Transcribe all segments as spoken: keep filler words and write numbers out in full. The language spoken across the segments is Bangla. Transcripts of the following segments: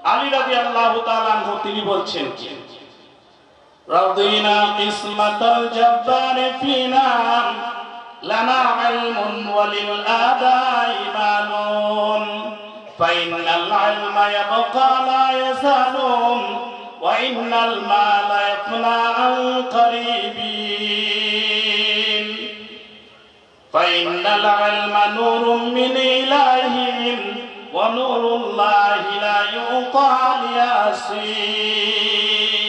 আলী রাদিয়াল্লাহু তাআলা আনহু তিনি বলছেন কি, রাদিনা কিসমাতাল জাব্বারি ফিনা লানা ইলমুন ওয়ালিল আদাই মালুন ফাইনাল ইলমা ইয়াবকা লা ইয়াসালুম ওয়া ইন্নাল মালা ইয়াফনা আন করিবিন ফাইনাল ইলমা নূরুম মিন ইলাহিহিম ওয়া নূরুল্লাহি লা ইউতা লিয়াসিন।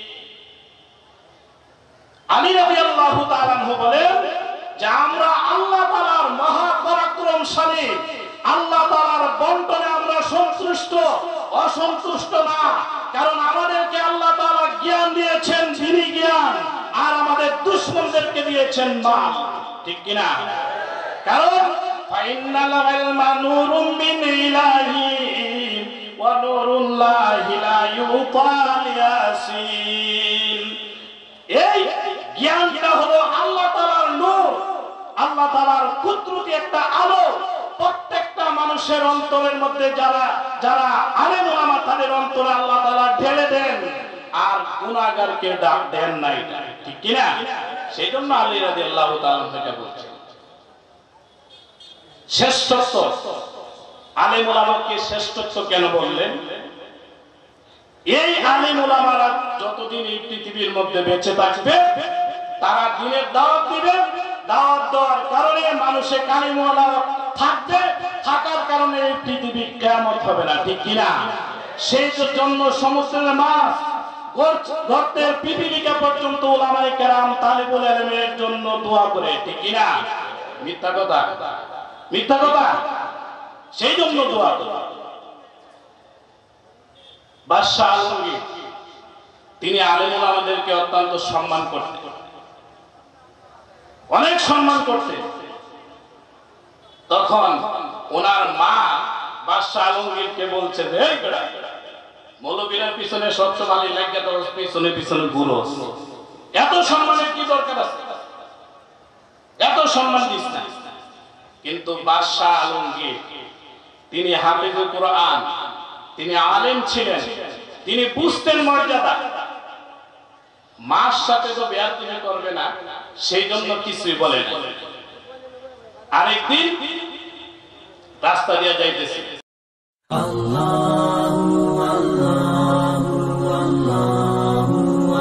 আলী রাদিয়াল্লাহু তাআলা আনহু বলেন যে আমরা আল্লাহ তাআলার মহা পরাক্রমশালী আল্লাহ তাআলার বন্টনে আমরা সন্তুষ্ট, অসন্তুষ্ট না। কারণ আমাদেরকে আল্লাহ তাআলা জ্ঞান দিয়েছেন, দিনী জ্ঞান, আর আমাদের দুশমনদেরকে দিয়েছেন মাল, ঠিক কি না? কারণ ফাইনাল ইলমা নূরুম মিন ইলাহি ওয়া নূরুল্লাহি লা ইউতা লিয়াসিন। এই জ্ঞানটা হলো আল্লাহ তাআলার নূর, আল্লাহ তাআলার কুদরতি একটা আলো। প্রত্যেকটা মানুষের অন্তরের মধ্যে যারা যারা আলেম ওলামা তাদের অন্তরে আল্লাহ তাআলা ঢেলে দেন, আর গুনাহগারকে ডাক দেন না, এটা ঠিক কি না? সেজন্য আলী রাদিয়াল্লাহু তাআলা থেকে বলছেন শ্রেষ্ঠত্ব। আলেম ওলামাকে শ্রেষ্ঠত্ব কেন বললেন? এই আলেম ওলামারা যতদিন এই পৃথিবীর মধ্যে বেঁচে থাকবে তারা দিনের দাওয়াত দিবে, দাওয়াত দেওয়ার কারণে মানুষে কালিমওয়ালা থাকবে, থাকার কারণে এই পৃথিবী কিয়ামত হবে না, ঠিক কি না? সেই জন্য সমুদ্রের মাছ, গর্তের পিপীলিকা পর্যন্ত উলামায়ে কেরাম তালিবুল ইলমের জন্য দোয়া করে, ঠিক কি না? মিথ্যা কথা? মিথ্যা কথা? সেই জন্য দোয়া করে। বাদশাহ আলমগীর তিনি আলেম ওলামাদেরকে অত্যন্ত সম্মান করতেন, অনেক সম্মান করতেন। তখন ওনার মা বাদশাহ আলমগীরকে বলছে যে এই বেটা, মৌলবীর পিছনে স্বচ্ছ বালি লাগিয়ে তোর পিছনে পিছনে ঘুরো, এত সম্মানের কি দরকার আছে? এত সম্মান দিস না। কিন্তু বাদশাহ আলমগীর তিনি হাফিজুল কুরআন, তিনি আলেম ছিলেন, তিনি বুঝতেন মর্যাদা। মার সাথে তো বেয়াদবি করবে না, সেই জন্য কিছুই বলে না। আরেকদিন রাস্তা দিয়ে যাইতেছে, আল্লাহু আল্লাহু আল্লাহু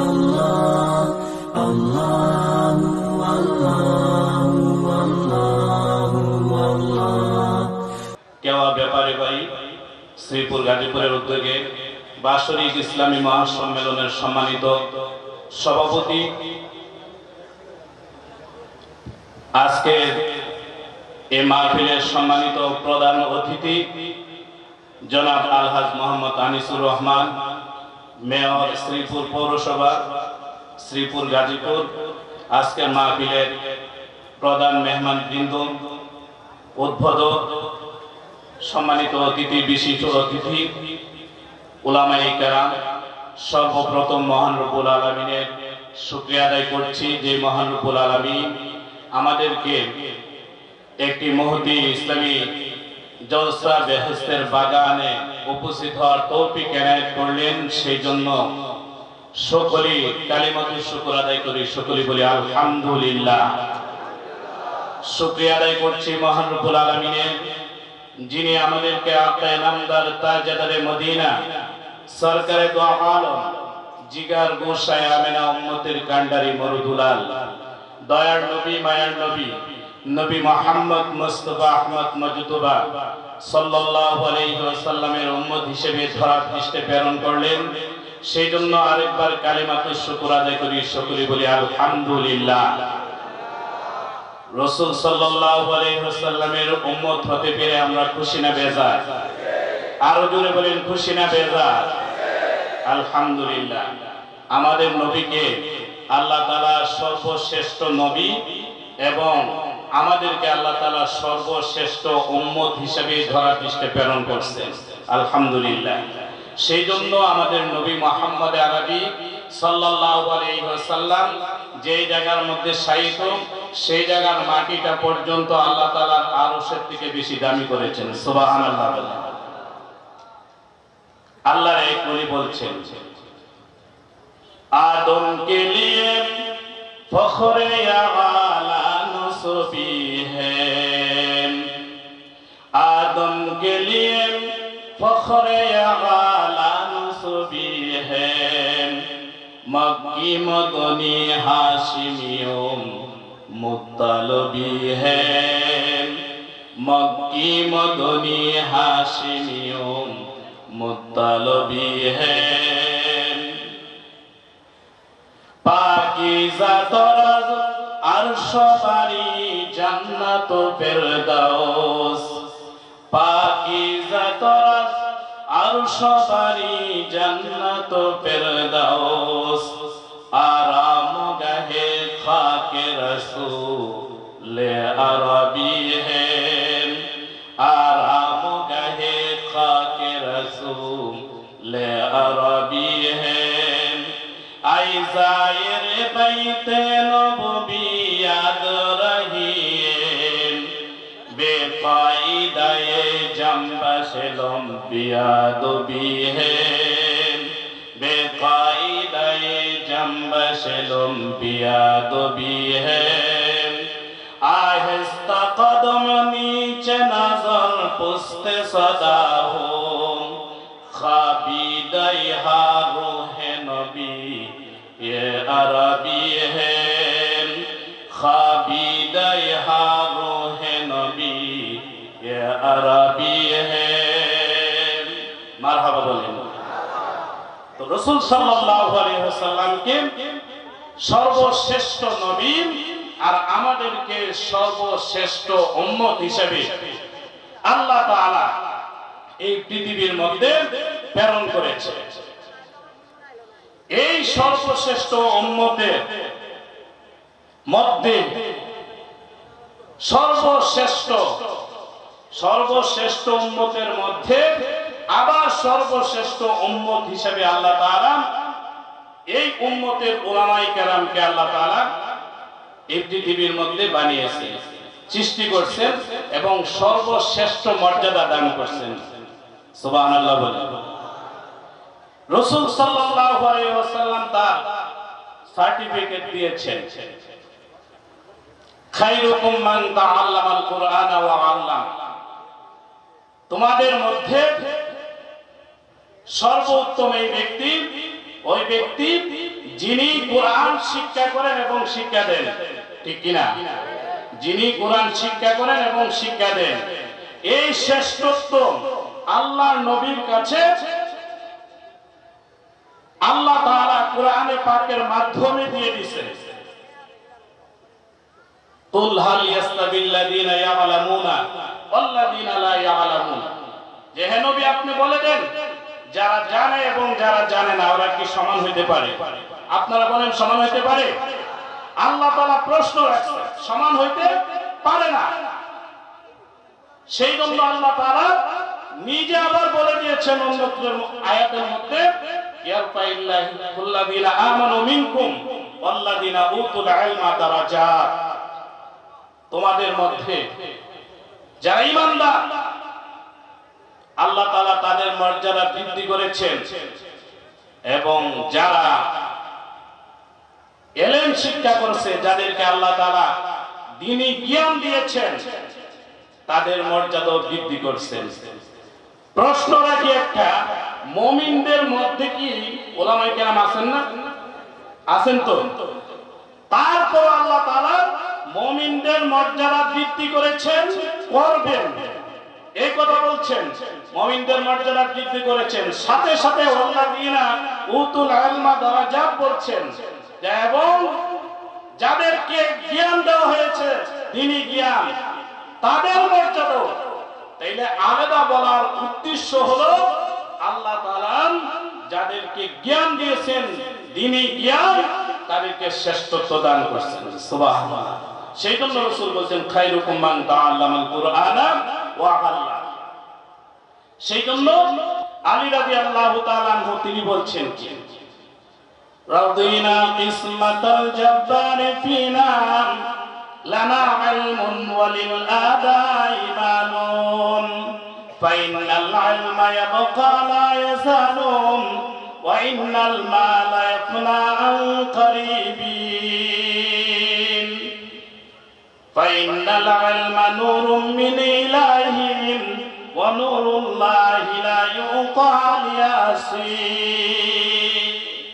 আল্লাহু আল্লাহু আল্লাহু আল্লাহ। কেওয়া ব্যাপারে ভাই শ্রীপুর গাজীপুরের উদ্যোগে বাৎসরিক ইসলামী মহাসম্মেলনের সম্মানিত সভাপতি, আজকে এই মাহফিলের সম্মানিত প্রধান অতিথি জনাব আলহাজ মোহাম্মদ আনিসুর রহমান, মেয়র শ্রীপুর পৌরসভা শ্রীপুর গাজীপুর, আজকের মাহফিলের প্রধান মেহমান বৃন্দ, উদ্বোধক, সম্মানিত অতিথি, বিশিষ্ট অতিথি, উলামায়ে কেরাম, সর্বপ্রথম মহান রব্বুল আলামিনের শুকরিয়া আদায় করছি যে মহান রব্বুল আলামিন আমাদেরকে একটি মহতী ইসলামী জলসা বেহেশতের বাগানে উপস্থিত হওয়ার তৌফিক এনায়েত করলেন। সেই জন্য সকলেই কালিমাতুশ শুকর আদায় করি, সকলেই বলি আলহামদুলিল্লাহ। শুকরিয়া আদায় করছি মহান রব্বুল আলামিনের, যিনি আমাদেরকে আকায়ে নামদার তাজদারে মদিনা সরকারে দো আলম জিগার গোসায় আমেনা উম্মতের কান্ডারি মরুদুলাল দয়ার নবী, মায়ার নবী, নবী মুহাম্মদ মুস্তাফা আহমদ মজতুবা সাল্লাল্লাহু আলাইহি ওয়াসাল্লামের উম্মত হিসেবে ধরা পৃষ্ঠে প্রেরণ করলেন। সেই জন্য আরেকবার কালিমাতুশ শুকর আদায় করি, সকলে বলি আলহামদুলিল্লাহ। রাসূল সাল্লাল্লাহু আলাইহি ওয়াসাল্লামের উম্মত হতে পেরে আমরা খুশি না বেজার? আরো জোরে বলেন খুশি না বেজার? আলহামদুলিল্লাহ। আমাদের নবীকে আল্লাহ তাআলা সর্বশ্রেষ্ঠ নবী এবং আমাদেরকে আল্লাহ তাআলা সর্বশ্রেষ্ঠ উম্মত হিসেবে ধরা পৃষ্ঠে প্রেরণ করছেন, আলহামদুলিল্লাহ। সেই জন্য আমাদের নবী মুহাম্মদ আরবি সাল্লাল্লাহু আলাইহি ওয়াসাল্লাম যে জায়গার মধ্যে শায়িত, সেই জায়গার মাটিটা পর্যন্ত আল্লাহ তাআলা আরশের থেকে বেশি দামি করেছেন, সুবহানাল্লাহ। আল্লাহ एक वली बोलছেন आदम के लिए फख्र आला नस्बी है आदम के लिए फख्र आला नस्बी है मक्की मदनी हाशिमियों मुत्तलबी है मक्की मदनी हाशिमियों मुत्तलबी है पाकीज़ा तराज अर्श बारी जन्नत फिरदौस पाकीज़ा तराज अर्श बारी जन्नत फिरदौस आराम गहे खाके रसूल अरबी है आराम गहे खाके रसूल अरबी है आई जायर बैते नबवी याद रहिए बेकायदाए जंबशलम बियादबी है बेकायदाए जंबशलम बियादबी है आहिस्ता कदम नीचे नजर पुस्ते सदा हो खाबीदाए हारो है नबी ये अरबी है खाबीदाए हारो है नबी ये अरबी है मरहबा बोलें तो रसूल सल्लल्लाहु अलैहि वसल्लम के सर्वश्रेष्ठ नबी और आमादेरके सर्वश्रेष्ठ उम्मत हिसेबे आल्लाह ताआला এই পৃথিবীর মধ্যে প্রেরণ করেছে এই সর্বশ্রেষ্ঠ উম্মতের মধ্যে সর্বশ্রেষ্ঠ সর্বশ্রেষ্ঠ উম্মতের মধ্যে আবার সর্বশ্রেষ্ঠ উম্মত হিসেবে আল্লাহ তাআলা এই উম্মতের উলামায়ে কেরামকে আল্লাহ তাআলা এই পৃথিবীর মধ্যে বানিয়েছেন সৃষ্টি করেছেন এবং সর্বশ্রেষ্ঠ মর্যাদা দান করেছেন সুবহানাল্লাহ বলে রাসূল সাল্লাল্লাহু আলাইহি ওয়াসাল্লাম তার সার্টিফিকেট দিয়েছেন খায়রুকুম মান তাআল্লামাল কুরআন ওয়া আল্লাম তোমাদের মধ্যে সর্বোত্তম এই ব্যক্তি ওই ব্যক্তি যিনি কোরআন শিক্ষা করেন এবং শিক্ষা দেন ঠিক কি না যিনি কোরআন শিক্ষা করেন এবং শিক্ষা দেন এই শ্রেষ্ঠত্ব আল্লাহর নবীর কাছে আল্লাহ তাআলা কোরআনে পাকের মাধ্যমে দিয়ে দিয়েছেন কুল হাল ইয়াস্তাবিল্লাযিনা ইয়ালামুনা ওয়াল্লাযিনা লা ইয়ালামুন যে হে নবী আপনি বলে দেন যারা জানে এবং যারা জানে না ওরা কি সমান হতে পারে আপনারা বলেন সমান হতে পারে আল্লাহ তাআলা প্রশ্ন রাখছেন সমান হইতে পারে না সেই জন্য আল্লাহ তাআলা নিজে আবার বলে দিয়েছেন অন্য আয়াতের মধ্যে ইয়ারফাইল্লাহুল্লাযিনা আমানু মিনকুম ওয়াল্লাযিনা উতুল ইলমা দারাজাত তোমাদের মধ্যে যারা ঈমানদার আল্লাহ তাআলা তাদের মর্যাদা বৃদ্ধি করেছেন এবং যারা ইলম শিক্ষা করেছে যাদেরকে আল্লাহ তাআলা দ্বীনি জ্ঞান দিয়েছেন তাদের মর্যাদা বৃদ্ধি করেছেন প্রশ্ন রাখি একটা মুমিনদের মধ্যে কি উলামায়ে কেরাম আছেন না আছেন তো তারপর আল্লাহ তাআলা মুমিনদের মর্যাদা বৃদ্ধি করেছেন করবেন এই কথা বলছেন মুমিনদের মর্যাদা বৃদ্ধি করেছেন সাথে সাথে ওয়াল্লাযিনা উতুল ইলমা দারাজাত বলছেন এবং যাদেরকে জ্ঞান দেওয়া হয়েছে দ্বীনি জ্ঞান তাদের মর্যাদা তাইলে আলাদা বলার উদ্দেশ্য হলো আল্লাহ তাআলা যাদেরকে জ্ঞান দিয়েছেন দ্বীনি জ্ঞান তাদেরকে শ্রেষ্ঠত্ব দান করেছেন সুবহানাল্লাহ সেই জন্য রাসূল বলেন খায়রুকুম মান তাআল্লামাল কুরআনা ওয়া আল্লাম সেই জন্য আলী রাদিয়াল্লাহু তাআলা আনহু তিনি বলছেন কি রাদিনা কিসমাতাল জাব্বার ফিনা লানা ইলমুন ওয়ালিল আদাই মানুন ফাইনাল ইলমা ইয়াবকা লা ইয়াসালুম ইন্নাল মালা ইয়াফনা আন কারিবিন ফাইন্নাল ইলমা নূরুম মিন ইলাহিহিম ওয়া নূরুল্লাহি লা ইউতা লিয়াসিন।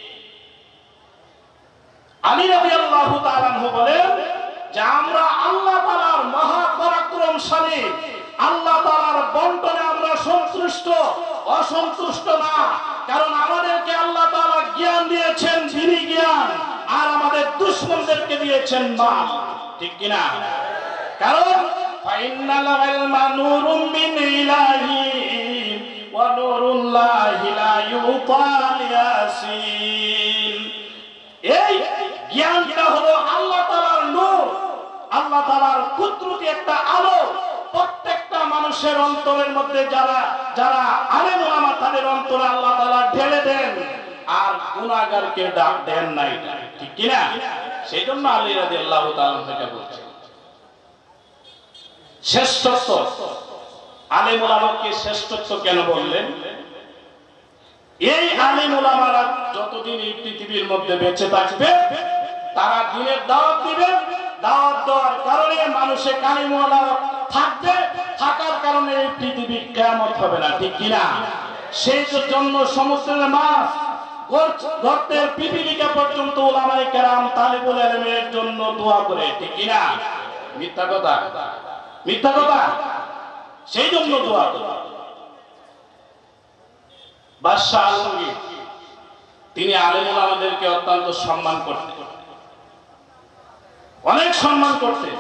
আলী রাদিয়াল্লাহু তাআলা আনহু বলেন যে আমরা আল্লাহ তাআলার মহা পরাক্রমশালী আল্লাহ তাআলার বন্টনে আমরা সন্তুষ্ট, অসন্তুষ্ট না। কারণ আমাদেরকে আল্লাহ তাআলা জ্ঞান দিয়েছেন, যিনি জ্ঞান, আর আমাদের দুশমনদেরকে দিয়েছেন মাল। ঠিক কি না? কারণ ফাইন্নাল ইলমা নূরুম মিন ইলাহিহিম ওয়া নূরুল্লাহি লা ইউতা লিয়াসিন। এই জ্ঞানটা হলো আল্লাহ তাআলার নূর, আল্লাহ তাআলার কুদরতি একটা আলো। প্রত্যেকটা মানুষের অন্তরের মধ্যে যারা যারা আলেম ওলামা তাদের অন্তরে আল্লাহ তাআলা ঢেলে দেন, আর গুনাহগারকে ডাক দেন নাই। ঠিক কি না? সেই জন্য আলী রাদিয়াল্লাহু তাআলা থেকে বলছেন শ্রেষ্ঠত্ব। আলেম ওলামাকে শ্রেষ্ঠত্ব কেন বললেন? এই আলেম ওলামারা যতদিন এই পৃথিবীর মধ্যে বেঁচে থাকবে তারা দিনের দাওয়াত দিবে। দাওয়াত দেওয়ার কারণে মানুষে কালিমাওয়ালা থাকবে, থাকার কারণে এই পৃথিবী কিয়ামত হবে না। ঠিক কিনা? সেই জন্য সমুদ্রের মাছ, গর্তের পিপিলিকা পর্যন্ত উলামায়ে কেরাম তালিবুল ইলমের জন্য দোয়া করে। ঠিক কিনা? মিথ্যা কথা? মিথ্যা কথা? সেই জন্য দোয়া করে। বাদশাহ আলমগীর তিনি আলেম ওলামাদেরকে অত্যন্ত সম্মান করতেন, অনেক সম্মান করতেন।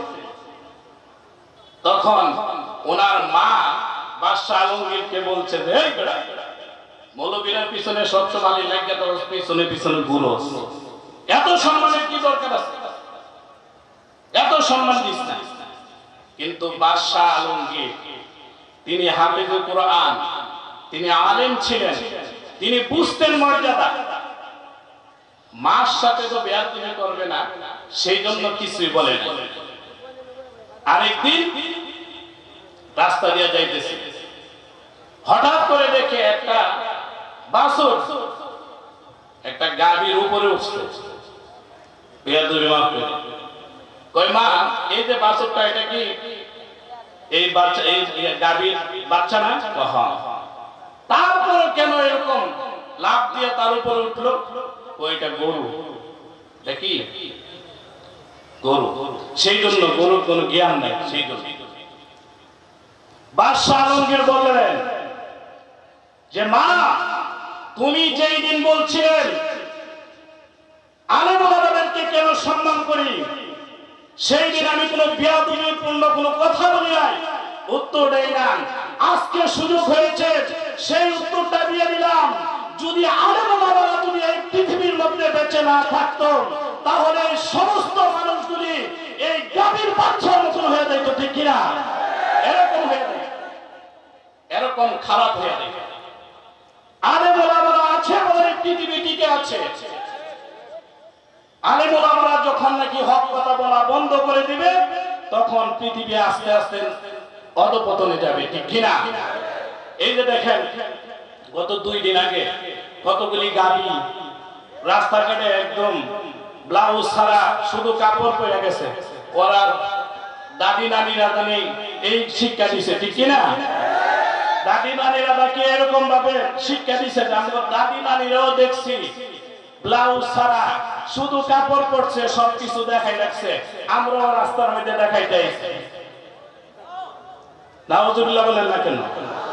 তখন ওনার মা বাদশাহ আলমগীরকে বলছে যে মৌলবীর পিছনে স্বচ্ছ বালি লাগিয়ে তোর পিছনে পিছনে ঘুরো, এত সম্মানের কি দরকার আছে? এত সম্মান দিস না। কিন্তু বাদশাহ আলমগীর তিনি হাফিজুল কুরআন, তিনি আলেম ছিলেন, তিনি বুঝতেন মর্যাদা। মার সাথে তো বেয়াদবি করবে না, সেই জন্য কিছুই বলে না। আরেকদিন রাস্তা দিয়ে যাইতেছে, হঠাৎ করে দেখে একটা বাছুর একটা গাভীর উপরে উঠছে। বেয়াদবি মাফ করে কই মা, এই যে বাছুরটা এটা কি এই বাচ্চা, এই গাভীর বাচ্চা না? হ্যাঁ। তারপরে কেন এরকম লাফ দিয়ে তার উপরে উঠলো? ওইটা গরু। দেখি গরু, সেই জন্য গরুর কোন জ্ঞান নাই। সেই জন্য বাদশাহ আলমগীর বললেন যে মা, তুমি যেই দিন বলছিলেন আলেম ওলামাদেরকে কেন সম্মান করি, সেই দিন আমি কোনো বেয়াদবিপূর্ণ কোনো কথা বলি নাই, উত্তর দেই না। আজকে সুযোগ হয়েছে, সেই উত্তরটা দিয়ে দিলাম। যদি আলেম ওলামারা যদি এই পৃথিবীর মধ্যে বেঁচে না থাকতো, তাহলে সমস্ত মানুষগুলি এই গাভীর বাচ্চার মতন হয়ে যেত। ঠিক কিনা? এরকম হয়ে যায়, এরকম খারাপ হয়ে যায়। আলেম ওলামারা আছে বলে পৃথিবী টিকে আছে। আলেম ওলামারা যখন নাকি হক কথা বলা বন্ধ করে দিবে, তখন পৃথিবী আস্তে আস্তে অধঃপতনে যাবে। ঠিক কিনা? এই যে দেখেন, গত দুই দিন আগে কতগুলি গাড়ি রাস্তাঘাটে একদম ব্লাউজ ছাড়া শুধু কাপড় পরে গেছে। ওরা দাদি নানিরা জানি এই শিক্ষা দিছে। ঠিক কিনা? দাদি নানিরা তাকে এরকম ভাবে শিক্ষা দিছে যে আমরা দাদি নানিরাও দেখছি ব্লাউজ ছাড়া শুধু কাপড় পরছে, সবকিছু দেখাই রাখছে। আমরাও রাস্তার মধ্যে দেখাইতে আইছি। নাউজুবিল্লাহ বলেন না কেন?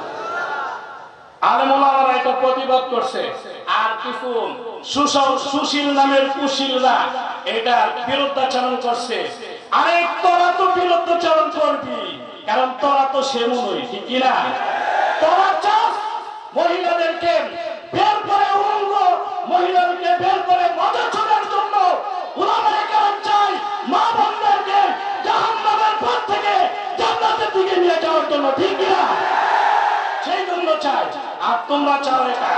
আলেম ওলামারা এটা প্রতিবাদ করছে, আর কিছু সুশীল নামের কুশীলরা এটা বিরুদ্ধাচরণ করছে। আরে তোরা তো বিরুদ্ধাচরণ করবি, কারণ তোরা তো সেমনই। ঠিক কিনা? তোরা চাস মহিলাদেরকে বের করে উলঙ্গ মহিলাদেরকে বের করে মজা ছোটার জন্য। ওলামায়ে কেরাম চাই মা বোনদেরকে জাহান্নামের পথ থেকে জান্নাতের দিকে নিয়ে যাওয়ার জন্য। ঠিক কিনা? সেই জন্য চাই। আর তোমরা চাও এটা।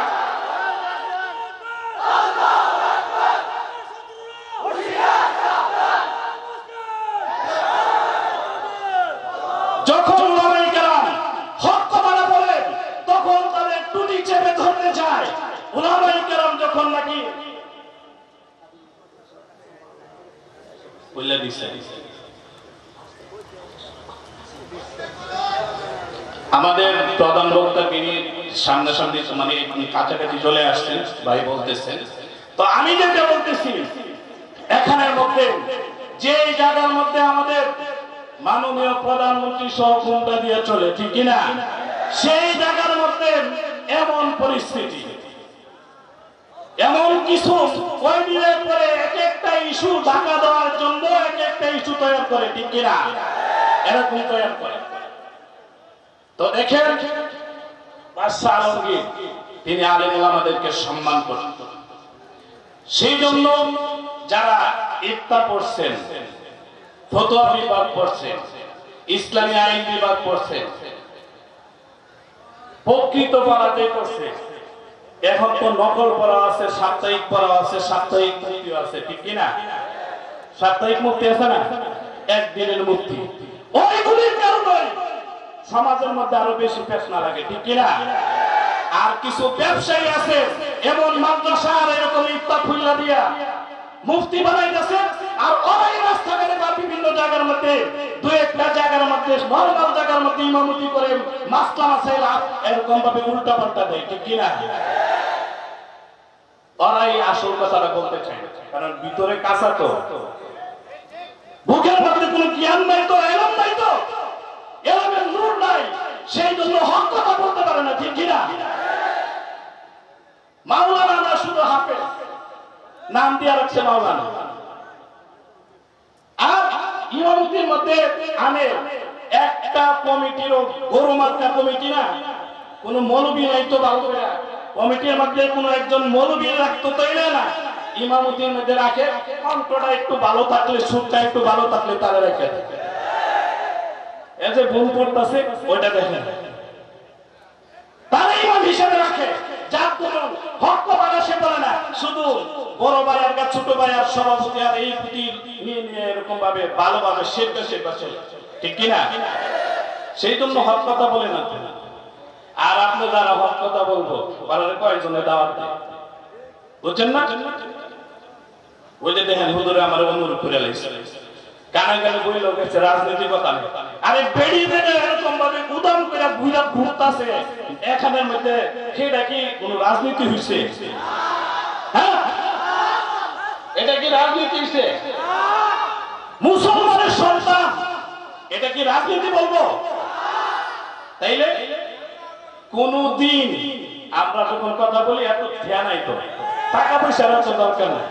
যখন ওলামায়ে কেরাম হক কথা বলে, তখন তাদের টুটি চেপে ধরতে চায়। ওলামায়ে কেরাম যখন বলে দিছে। আমাদের প্রধান বক্তা তিনি সামনাসামনি মানে কাছাকাছি চলে আসছেন, ভাই বলতেছেন। তো আমি যেটা বলতেছি, এখানের মধ্যে যে জায়গার মধ্যে আমাদের মাননীয় প্রধানমন্ত্রী সহ ঘুমটা দিয়ে চলে, ঠিক কিনা, সেই জায়গার মধ্যে এমন পরিস্থিতি, এমন কিছু কয়েকদিনের পরে এক একটা ইস্যু ঢাকা দেওয়ার জন্য এক একটা ইস্যু তৈরি করে, ঠিক কিনা, এরকম তৈরি করে। তো দেখেন বাদশাহ আলমগীর তিনি আলেম ওলামাদেরকে সম্মান করেন। সেই জন্য যারা ইফতার পড়ছেন, ফতোয়া বিভাগ পড়ছেন, ইসলামী আইন বিভাগ পড়ছেন, প্রকৃত পড়াতে পড়ছে, এখন তো নকল পড়া আছে, সাপ্তাহিক পড়া আছে, সাপ্তাহিক মুক্তি আছে, ঠিক কিনা, সাপ্তাহিক মুক্তি আছে না, একদিনের মুক্তি, ওইগুলির কারণে সমাজের মধ্যে আরো বেশি ফেসনা লাগে, ঠিক কিনা। আর কিছু ব্যবসায়ী আছে এমন মাদ্রাসা আর এরকম ইফতার খুললা দিয়া মুফতি বানাইতেছে, আর ওই রাস্তাঘাটে বা বিভিন্ন জায়গার মধ্যে দুই একটা জায়গার মধ্যে নরমাল জায়গার মধ্যে ইমামতি করে মাসলা মাসাইল এরকম ভাবে উল্টা পাল্টা দেয়, ঠিক কিনা। ওরাই আসল কথাটা বলতে চায়, কারণ ভিতরে কাঁচা তো, বুকের মধ্যে কোনো জ্ঞান নাই তো, এলম নাই তো, এলমের নূর নাই, সেই জন্য হক কথা বলতে পারে না, ঠিক কিনা। মাওলানা না শুধু হাফেজ নাম দিয়ে রাখছে মাওলানা, আর ইমামতির মধ্যে আনে একটা কমিটির গরু মার্কা কমিটি না, কোন মৌলবী নাই তো, ভালো করে কমিটির মধ্যে কোন একজন মৌলবী রাখতো তাইলে না, ইমামতির মধ্যে রাখে, কণ্ঠটা একটু ভালো থাকলে, সুরটা একটু ভালো থাকলে তারা রেখে, এই যে ভুল করতেছে ওইটা দেখেন, তারা ইমাম হিসেবে রাখে, যার কোন হক কথা সে বলে না, শুধু বড় ভাই আর ছোট ভাই আর সভাপতি আর এই পুতির নিয়ে নিয়ে এরকম ভাবে ভালোভাবে শেপটা শেপটা চলে, ঠিক কিনা। সেই জন্য হক কথা বলে না। আর আপনি যারা হক কথা বলবো পাড়ার কয়েকজনের দাওয়াত দেয়, বুঝছেন না। ওই যে দেখেন হুজুরে আমার অনুরোধ করে লাইছে, কানে কানে বই লোক আছে রাজনীতি কথা নেই, আরে বেড়ি বেড়ে এরকম ভাবে উদাম করে ঘুরা ঘুরতাছে এখানের মধ্যে, সেটা কি কোন রাজনীতি হইছে? হ্যাঁ, এটা কি রাজনীতি হইছে? মুসলমানের সন্তান, এটা কি রাজনীতি বলবো? তাইলে কোনদিন আমরা যখন কথা বলি এত ধ্যান নাই তো, টাকা পয়সার এত দরকার নাই।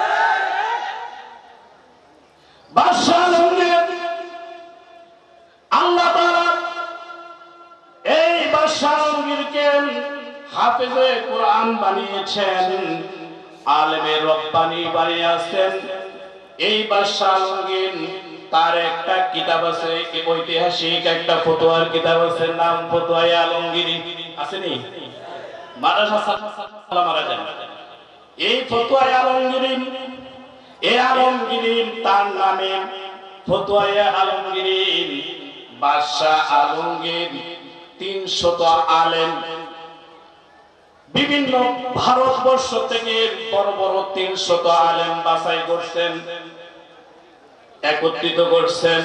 বাদশাহ আলমগীর আল্লাহ তাআলা এই বাদশাহ আলমগীরকে হাফেজে কোরআন বানিয়েছেন, আলেমে রব্বানি বানিয়েছেন। এই বাদশাহ আলমগীর তার একটা কিতাব আছে, ঐতিহাসিক একটা ফতোয়ার কিতাব আছে, নাম ফতোয়ায়ে আলমগীরি, আসেনি? মাদ্রাসা মারা যায় এই ফতোয়ায়ে আলমগীরি, এ আলমগীরি তার নামে ফতোয়ায়ে আলমগীরি। বাদশাহ আলমগীর তিনশত আলেম বিভিন্ন ভারতবর্ষ থেকে বড় বড় তিনশত আলেম বাছাই করছেন, একত্রিত করছেন,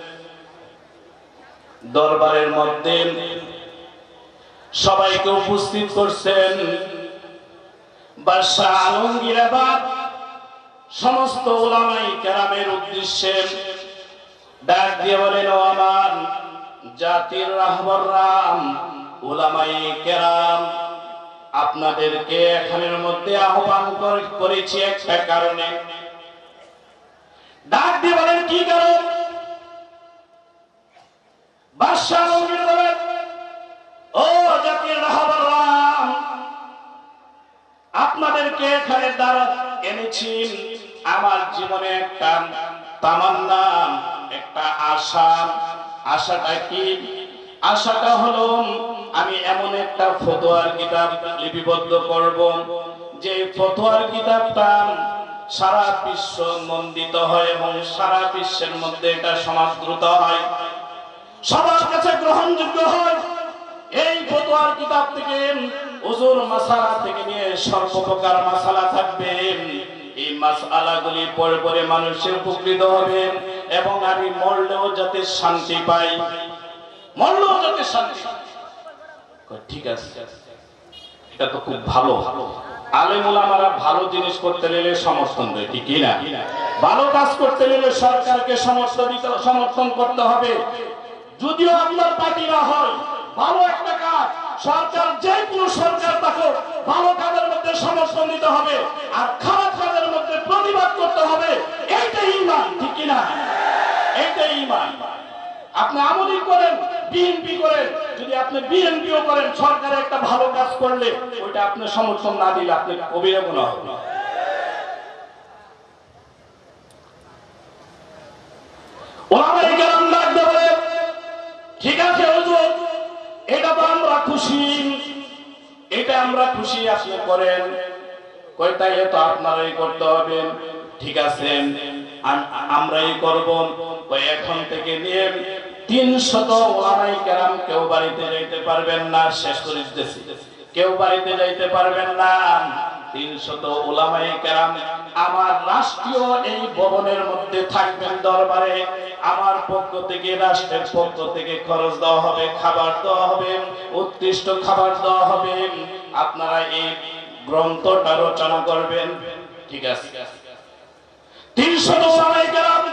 দরবারের মধ্যে সবাইকে উপস্থিত করছেন। বাদশাহ আলমগীর আবার সমস্ত উলামায়ে কেরামের উদ্দেশ্যে ডাক দিয়ে বলেন, ও আমার জাতির রাহবররা, উলামায়ে কেরাম, আপনাদেরকে এখানের মধ্যে আহ্বান করেছি একটা কারণে। ডাক দিয়ে বলেন, কি কারণ? বাদশাহ আলমগীর বলেন, ও জাতির রাহবররা, আপনাদেরকে এখানে দ্বারা এনেছি আমার জীবনে একটা তামান্না, একটা আশা। আশাটা কি? আশাটা হলো আমি এমন একটা ফতোয়ার কিতাব লিপিবদ্ধ করব, যে ফতোয়ার কিতাবটা সারা বিশ্ব নন্দিত হয় এবং সারা বিশ্বের মধ্যে এটা সমাদৃত হয়, সবার কাছে গ্রহণযোগ্য হয়। এই ফতোয়ার কিতাব থেকে উজুর মাসালা থেকে নিয়ে সর্বপ্রকার মাসালা থাকবে, এই মাসআলাগুলি পড়ে পড়ে মানুষের উপকৃত হবে এবং আমি মরলেও যাতে শান্তি পাই, মরলেও যাতে শান্তি। ঠিক আছে, এটা তো খুব ভালো। আলেম ওলামারা ভালো জিনিস করতে গেলে সমর্থন দেয়, ঠিক কি না? ভালো কাজ করতে গেলে সরকারকে সমর্থন দিতে সমর্থন করতে হবে। যদিও আপনার পার্টি না হয়, ভালো একটা কাজ সরকার, যে কোনো সরকার থাকুক, ভালো কাজের মধ্যে সমর্থন দিতে হবে আর খারাপ কাজের মধ্যে প্রতিবাদ করতে হবে। এইটাই ঈমান, ঠিক কি না? এইটাই ঈমান। আপনি আমলি করেন, বিএনপি করেন, যদি আপনি বিএনপিও করেন, সরকার একটা ভালো কাজ করলে ওইটা আপনি সমর্থন না দিলে আপনি কবিরা গুনাহ হবে। ওলামায়ে কেরাম ডাকতে বলে, ঠিক আছে হুজুর, এটা তো আমরা খুশি, এটা আমরা খুশি, আপনি করেন। কই তাইলে তো আপনারাই করতে হবে। ঠিক আছে, আমরাই করব। কই এখন থেকে নিয়ে তিনশত ওলামায়ে কেরাম কেউ বাড়িতে যাইতে পারবেন না, শেষ করে দিতেছি, কেউ বাড়িতে যাইতে পারবেন না। তিনশত ওলামায়ে কেরাম আমার রাষ্ট্রীয় এই ভবনের মধ্যে থাকবেন দরবারে। আমার পক্ষ থেকে, রাষ্ট্রের পক্ষ থেকে খরচ দেওয়া হবে, খাবার দেওয়া হবে, উৎকৃষ্ট খাবার দেওয়া হবে। আপনারা এই গ্রন্থটা রচনা করবেন, ঠিক আছে? তিনশত ওলামায়ে কেরাম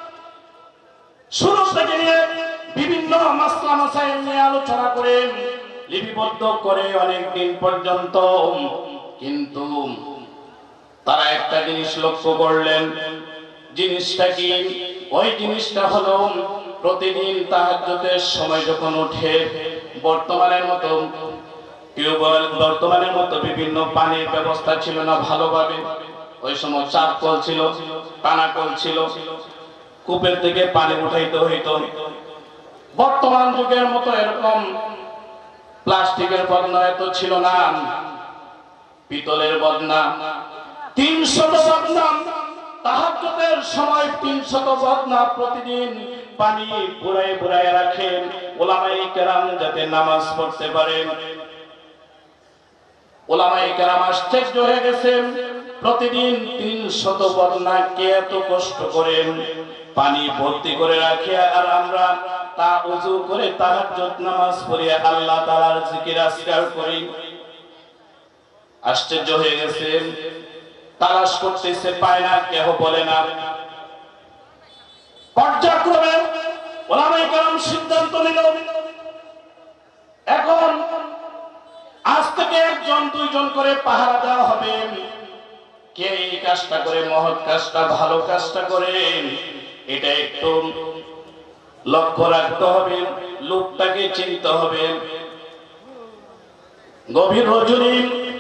শুরু থেকে নিয়ে বিভিন্ন মাসলা মাসাইল নিয়ে আলোচনা করে লিপিবদ্ধ করে অনেক দিন পর্যন্ত, কিন্তু তারা একটা জিনিস লক্ষ্য করলেন। জিনিসটা কি? ওই জিনিসটা হলো প্রতিদিন তাহাজ্জুদের সময় যখন উঠে, বর্তমানের মতো টিউবওয়েল, বর্তমানের মতো বিভিন্ন পানির ব্যবস্থা ছিল না ভালোভাবে। ওই সময় চাপ কল ছিল, টানা কল ছিল, কূপের থেকে পানি উঠাইতে হইতো। বর্তমান যুগের মতো এরকম প্লাস্টিকের বদনা এত ছিল না, পিতলের বদনা। তিনশত বদনা তাহাজ্জুদের সময়, তিনশত বদনা প্রতিদিন পানি পুরাই পুরাই রাখেন ওলামায়ে কেরাম যাতে নামাজ পড়তে পারেন। ওলামায়ে কেরাম আশ্চর্য হয়ে গেছেন, প্রতিদিন তিনশত বদনা কে এত কষ্ট করেন পানি ভর্তি করে রাখে, আর আমরা তা ওযু করে তাহাজ্জুদ নামাজ পড়ে আল্লাহ তাআলার জিকির আজকার করি। আশ্চর্য হয়ে গেছে, তালাশ করতেছে, পায় না, কেহ বলে না। পর্যায়ক্রমে ওলামায়ে কেরাম সিদ্ধান্ত নিল, এখন আজ থেকে একজন দুইজন করে পাহারা দেওয়া হবে। কে এই কাজটা করে, মহৎ কাজটা, ভালো কাজটা করে, এটা একটু লক্ষ্য রাখতে হবে, লোকটাকে চিনতে হবে। গভীর রজনী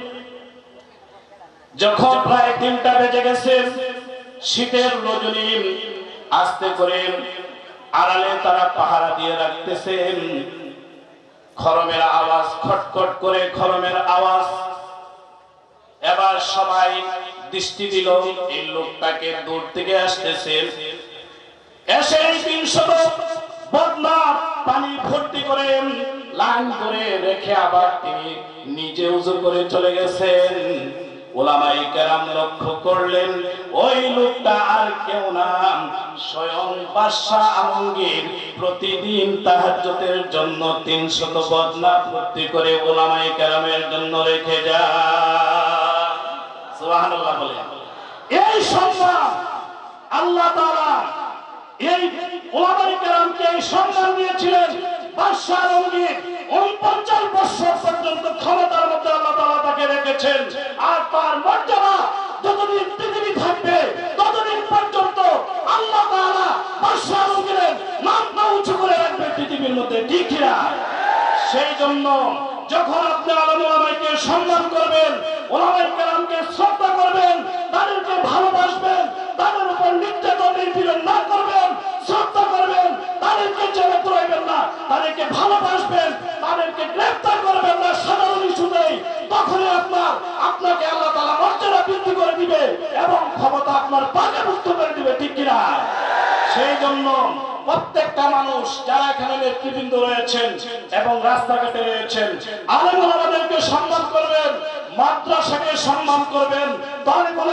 যখন প্রায় তিনটা বেজে গেছে, শীতের রজনী, আস্তে করে আড়ালে তারা পাহারা দিয়ে রাখতেছেন। খরমের আওয়াজ, খটখট করে খরমের আওয়াজ। এবার সবাই দৃষ্টি দিল, এই লোকটাকে দূর থেকে আসতেছে। এসে তিনশত বদনা পানি ভর্তি করে লাইন করে রেখে আবার তিনি নিজে উজু করে চলে গেছেন। ওলামায়ে কেরাম লক্ষ্য করলেন, ওই লোকটা আর কেউ না, স্বয়ং বাদশা আলমগীর প্রতিদিন তাহাজ্জুদের জন্য তিনশত বদনা ভর্তি করে ওলামায়ে কেরামের জন্য রেখে যায়। সুবহানাল্লাহ বলে। এই সম্মান আল্লাহ তাআলা এই ওলামায়ে কেরামকে এই সম্মান দিয়েছিলেন। বাদশা আলমগীর উনপঞ্চাশ বছর পর্যন্ত ক্ষমতার মধ্যে আল্লাহ তাআলা তাকে রেখেছেন, আর তার মর্যাদা যতদিন পৃথিবী থাকবে ততদিন পর্যন্ত আল্লাহ তাআলা বাদশা আলমগীরের নামটা উঁচু করে রাখবে পৃথিবীর মধ্যে, ঠিক না? সেই জন্য যখন আপনি আলেম ওলামাকে সম্মান করবেন, ওলামায়ে কেরামকে শ্রদ্ধা করবেন, তাদেরকে ভালোবাসবেন, তাদের উপর নির্যাতন নিপীড়ন না করবেন, শ্রদ্ধা করবেন, তাদেরকে জেলে পুরাইবেন না, তাদেরকে ভালোবাসবেন, তাদেরকে গ্রেফতার করবেন না সাধারণ ইস্যুতেই, তখনই আপনার আপনাকে আল্লাহ তাআলা মর্যাদা বৃদ্ধি করে দিবে এবং ক্ষমতা আপনার পাকে মুক্ত করে দিবে, ঠিক কিনা? সেই জন্য প্রত্যেকটা মানুষ যারা এখানে নেতৃবৃন্দ রয়েছেন এবং রাস্তাঘাটে রয়েছেন, আলেম ওলামাদেরকে সম্মান করবেন, মাদ্রাসাকে সম্মান করবেন, তালিবুল ইলমদেরকে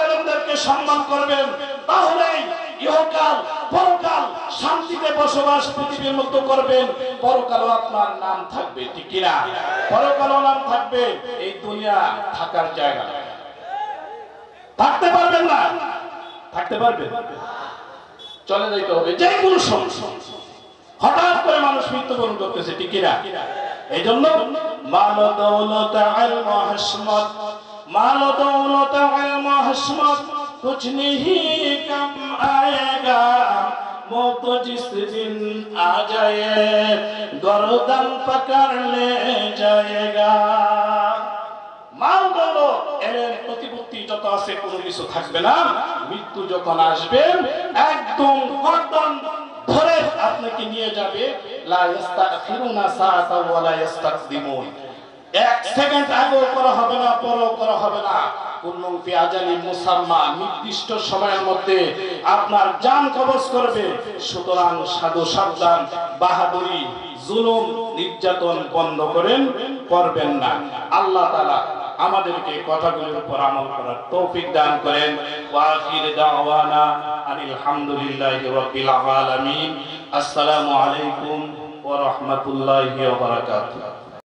তাদেরকে সম্মান করবেন, তাহলেই ইহকাল পরকাল শান্তিতে বসবাস পৃথিবীর মধ্যে করবেন। পরকালও আপনার নাম থাকবে, ঠিক কিনা? পরকালও নাম থাকবে। এই দুনিয়া থাকার জায়গা, থাকতে পারবেন না, থাকতে পারবেন, চলে যাইতে হবে যে কোনো সমস্যা। হঠাৎ করে মানুষ মৃত্যুবরণ করতেছে, ঠিক কিনা? এই জন্য মাল দৌলত ইলম হিসমত, মাল দৌলত ইলম হিসমত कुछ नहीं कम आएगा, मौत जिस दिन आ जाए गर्दन पकड़ ले जाएगा। মাল দৌলত এর প্রতিপত্তি যত আছে কোনো কিছু থাকবে না। মৃত্যু যখন আসবে একদম গর্দন ধরে আপনাকে নিয়ে যাবে। লা ইস্তাখিরুনা সাআতাও ওয়া লা ইস্তাকদিমুন, এক সেকেন্ড আগেও করা হবে না, পরেও করা হবে না। কুল্লুম ফি আজালিন মুসাম্মা, নির্দিষ্ট সময়ের মধ্যে আপনার জান কবজ করবে। সুতরাং সাধু সাবধান, বাহাদুরি, জুলুম, নির্যাতন বন্ধ করেন, করবেন না। আল্লাহ তাআলা আমাদেরকে কথাগুলোর উপর আমল করার তৌফিক দান করেন। ওয়া আখির দাওয়ানা আনিল হামদুলিল্লাহি রাব্বিল আলামিন। আসসালামু আলাইকুম ওয়া রাহমাতুল্লাহি ওয়া বারাকাতুহু।